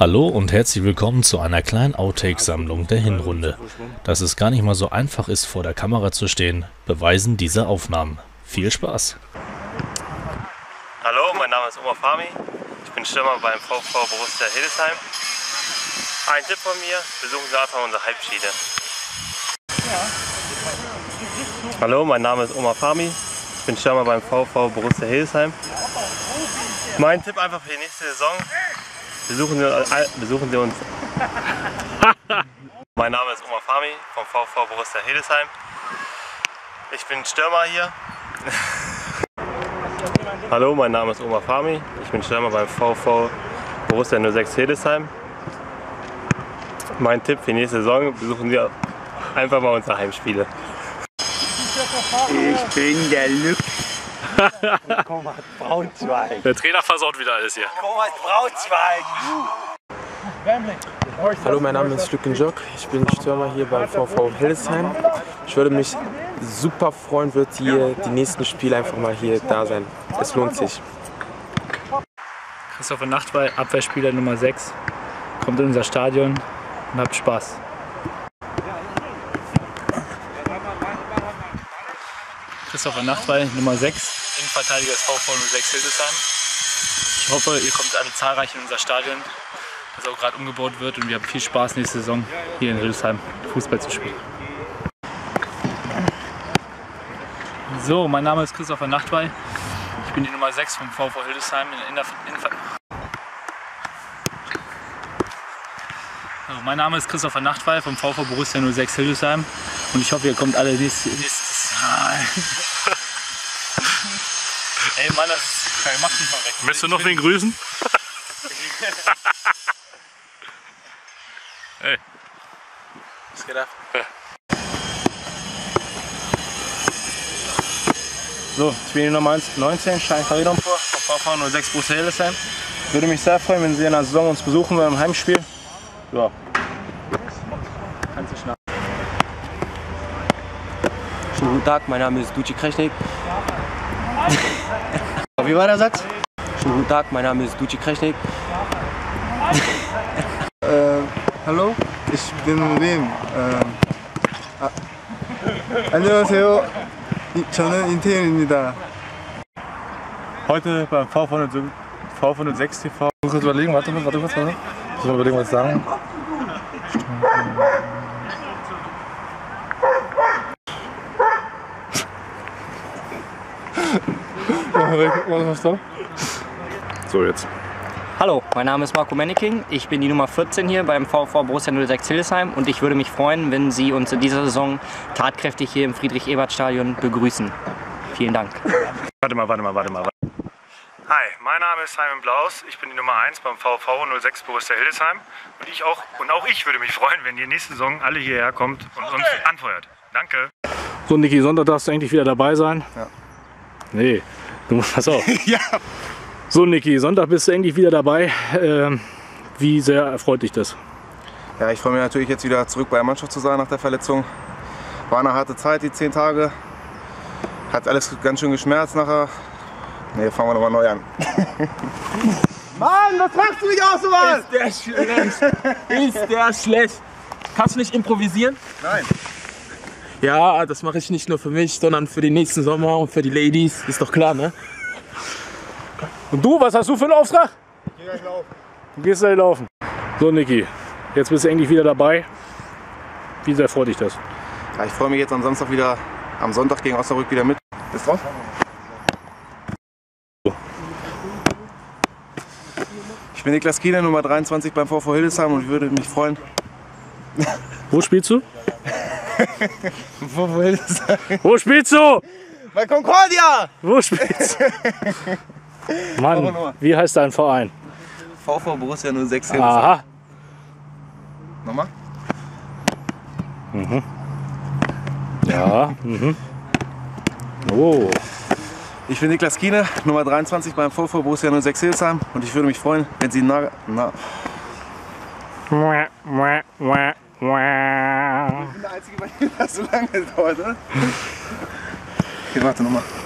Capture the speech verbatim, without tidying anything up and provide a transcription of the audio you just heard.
Hallo und herzlich willkommen zu einer kleinen Outtake-Sammlung der Hinrunde. Dass es gar nicht mal so einfach ist, vor der Kamera zu stehen, beweisen diese Aufnahmen. Viel Spaß! Hallo, mein Name ist Omar Fahmi. Ich bin Stürmer beim VfV Borussia Hildesheim. Ein Tipp von mir, besuchen Sie einfach unsere Heimspiele. Hallo, mein Name ist Omar Fahmi. Ich bin Stürmer beim VfV Borussia Hildesheim. Mein Tipp einfach für die nächste Saison, besuchen Sie, äh, besuchen Sie uns. Mein Name ist Omar Fahmi vom VfV Borussia Hildesheim. Ich bin Stürmer hier. Hallo, mein Name ist Omar Fahmi. Ich bin Stürmer beim VfV Borussia null sechs Hildesheim. Mein Tipp für die nächste Saison, besuchen Sie einfach mal unsere Heimspiele. Ich bin der Lück. Komm mal, Braunschweig. Der Trainer versaut wieder alles hier. Komm mal, Braunschweig. Hallo, mein Name ist Stücken Jock. Ich bin Stürmer hier beim VfV Hildesheim. Ich würde mich super freuen, wird hier die nächsten Spiele einfach mal hier da sein. Es lohnt sich. Christopher Nachtwey, Abwehrspieler Nummer sechs. Kommt in unser Stadion und habt Spaß. Christopher Nachtwey, Nummer sechs, Innenverteidiger des VfV null sechs Hildesheim. Ich hoffe, ihr kommt alle zahlreich in unser Stadion, das auch gerade umgebaut wird, und wir haben viel Spaß nächste Saison hier in Hildesheim Fußball zu spielen. So, mein Name ist Christopher Nachtwey. Ich bin die Nummer sechs vom VfV Hildesheim in der Innenver so, mein Name ist Christopher Nachtwey vom VfV Borussia null sechs Hildesheim und ich hoffe, ihr kommt alle nächstes, nächstes Ey Mann, das ist, mach dich mal weg. Möchtest du noch wen grüßen? Hey. Was geht ab? So, ich bin die Nummer neunzehn, Stein Karidompur vom VfV null sechs Borussia Hildesheim. Würde mich sehr freuen, wenn Sie in der Saison uns besuchen beim Heimspiel. Ja. Kannst du schnappen. Schönen guten Tag, mein Name ist Duci Krechnik. Wie war der Satz? Schönen guten Tag, mein Name ist Duci Krechnik. äh, hallo, ich bin Wim. 아, 안녕하세요. 이, 저는 인태현입니다. Heute beim VfV null sechs T V. Ich muss kurz überlegen, warte mal, warte kurz, warte. Ich muss mal überlegen, was ich sagen. So, jetzt. Hallo, mein Name ist Marco Menneking. Ich bin die Nummer vierzehn hier beim VfV Borussia null sechs Hildesheim und ich würde mich freuen, wenn Sie uns in dieser Saison tatkräftig hier im Friedrich-Ebert-Stadion begrüßen. Vielen Dank. Warte mal, warte mal, warte mal. Hi, mein Name ist Simon Blaus. Ich bin die Nummer eins beim VfV null sechs Borussia Hildesheim. Und, ich auch, und auch ich würde mich freuen, wenn ihr nächste Saison alle hierher kommt und uns anfeuert. Danke. So, Niki, Sonntag darfst du eigentlich wieder dabei sein? Ja. Nee, du musst pass auf. Ja. So, Niki, Sonntag bist du endlich wieder dabei. Ähm, wie sehr erfreut dich das? Ja, ich freue mich natürlich jetzt wieder zurück bei der Mannschaft zu sein nach der Verletzung. War eine harte Zeit, die zehn Tage. Hat alles ganz schön geschmerzt nachher. Ne, fangen wir nochmal neu an. Mann, was machst du mich auch so was? Ist der schlecht? Ist der schlecht? Kannst du nicht improvisieren? Nein. Ja, das mache ich nicht nur für mich, sondern für den nächsten Sommer und für die Ladies. Ist doch klar, ne? Und du, was hast du für einen Auftrag? Ich geh gleich laufen. Du gehst gleich laufen. So, Niki, jetzt bist du endlich wieder dabei. Wie sehr freut dich das? Ja, ich freue mich jetzt am Samstag wieder, am Sonntag gegen Osnabrück wieder mit. Bist drauf? Ich bin Niklas Kiene, Nummer dreiundzwanzig beim VfV Hildesheim und würde mich freuen. Wo spielst du? VfV Hildesheim. Wo spielst du? Bei Concordia! Wo spielst du? Mann, wie heißt dein Verein? VfV Borussia null sechs Hildesheim. Aha. Nochmal? Mhm. Ja, mhm. Oh. Ich bin Niklas Kiene, Nummer dreiundzwanzig beim VfV Borussia null sechs Hildesheim und ich würde mich freuen, wenn Sie na... na Ich bin der Einzige, bei dem das so lange dauert, oder? Okay, warte nochmal.